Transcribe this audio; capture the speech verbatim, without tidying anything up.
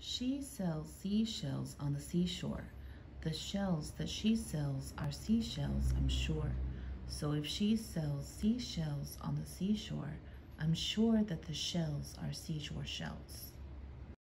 She sells seashells on the seashore. The shells that she sells are seashells, I'm sure. So if she sells seashells on the seashore, I'm sure that the shells are seashore shells.